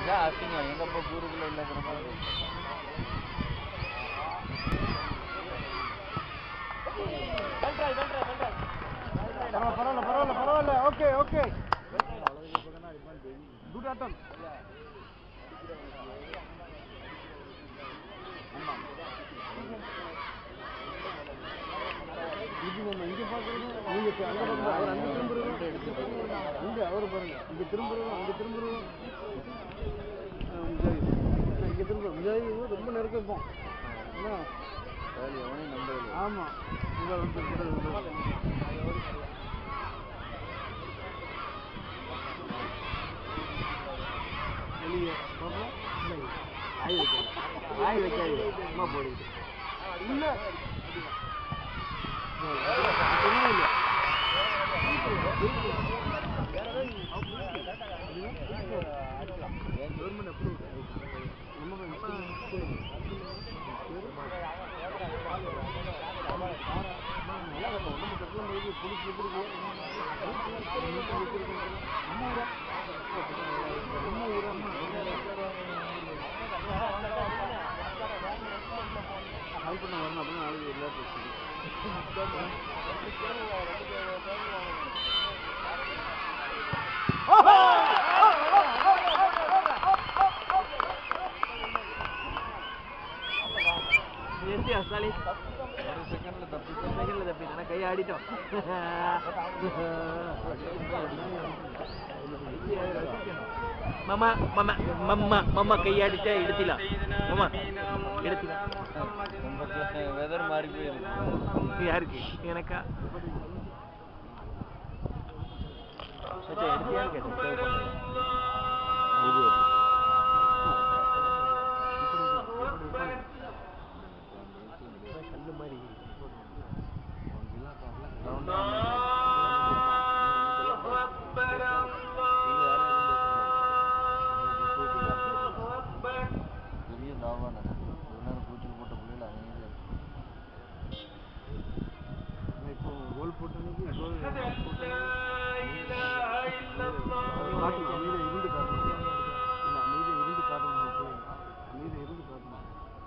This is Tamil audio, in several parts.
அசிங்க எங்க போ ஊருக்குள்ள இல்லங்கிற மாதிரி பரவாயில்ல ஓகே ஓகே குட் ஆட்டம் இது நம்ம இங்கே பார்க்குறது உங்களுக்கு அங்கே அவர் அங்கே திரும்புறது இங்கே அவர் பாருங்க இங்கே திரும்புறோம் அங்கே திரும்புறோம் இங்கே திரும்புறோம் முஜாஹி ரொம்ப நெருக்கம் இருக்கும் என்ன எவனையும் நம்புறது ஆமாம் இங்கே வந்து வெளியே ஆய் வைக்காது அம்மா போடுது இல்லை கால் பண்ண வரணும் அப்படின்னு நாளைக்கு எல்லாத்தையும் செகண்ட்ல தப்பி கை ஆடிட்டோம் மாமா மாமா மாமா மாமா கை ஆடிச்சா எடுத்திலாம் மாமா எடுத்திலாம் வெதர் மாறி போயிருக்கு யாருக்கு எனக்கா எடுத்தியான்னு கேட்டேன் கல்லு மாதிரி பெரிய தாவான ஒரு நேரம் கூச்சல் போட்ட பிள்ளைகள் அமைதியாக இப்போ கோல் போட்டனுக்கு இருந்து காட்டணும் இல்லை அமைதியாக இருந்து காட்டணும் அமைதியாக இருந்து காட்டணும்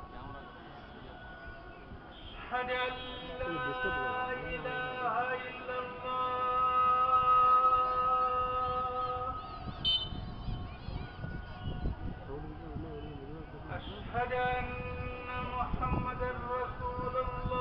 أشهد أن محمدا رسول الله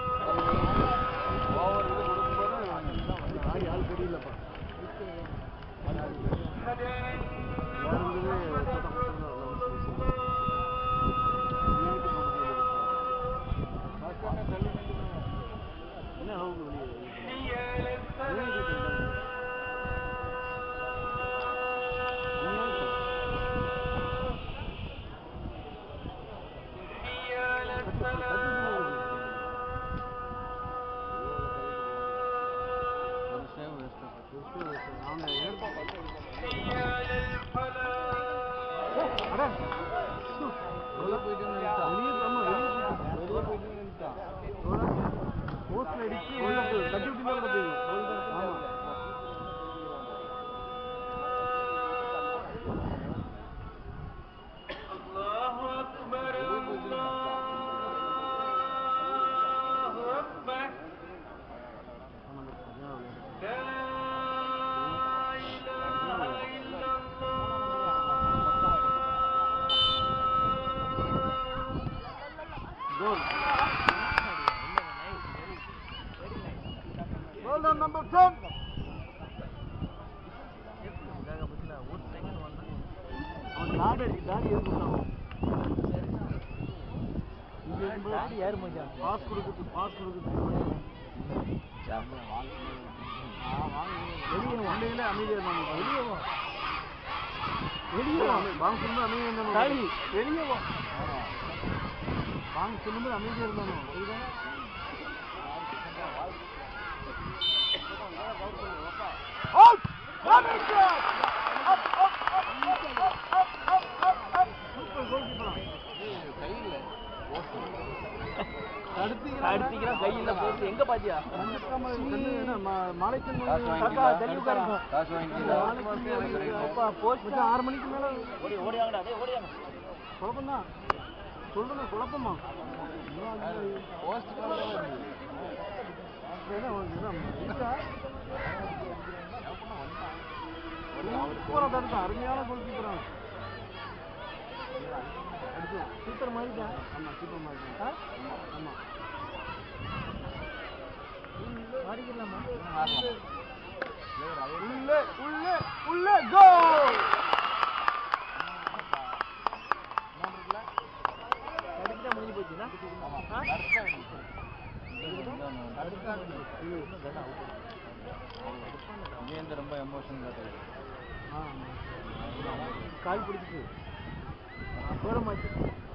Goal on number 10. Out! Super goalkeeper. அடிச்சிக்கிறான் கையில போட்டு எங்க பாத்தியா காசு வாங்கிக்கலாம் போஸ்ட் 6 மணிக்கு மேல ஓடி வாங்கடா டேய் ஓடி வாங்க குழப்பம் தான் சொல்லுங்க குழப்பமா போஸ்ட் அருமையான கோல் கீப்பர் அடிச்சு சூப்பர் மாதிரிதான் ஆமா சூப்பர் மாதிரி ஆமா மாறிக்கலாமா உள்ளே உள்ளே உள்ளே கோல் அடிச்சா முடிஞ்சு போச்சுனா ரொம்ப எமோஷன் காட்டுது கால் பிடிச்சிட்டு போட மாட்டேன்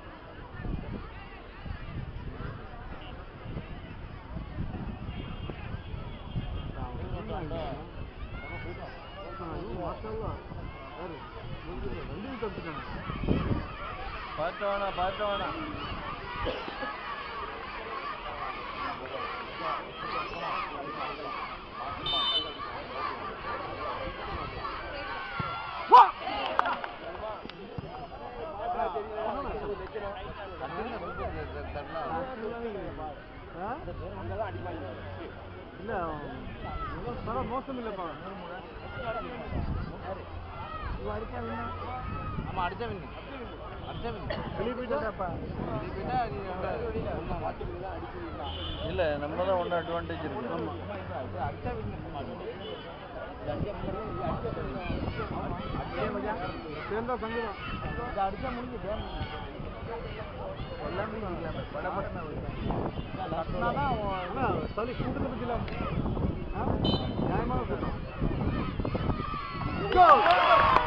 பார்த்தவனா இல்ல மோசம் இல்லப்பா ஆமா அடிச்சா வெளியே போயிட்டாப்பா இல்ல நம்ம தான் ஒன்றும் அட்வான்டேஜ் இருக்கு சேர்ந்தா சங்கடம் அடிச்சா முடிஞ்சு எல்லாமே சளி கூட்டத்தை பற்றிலாம் நியாயமாக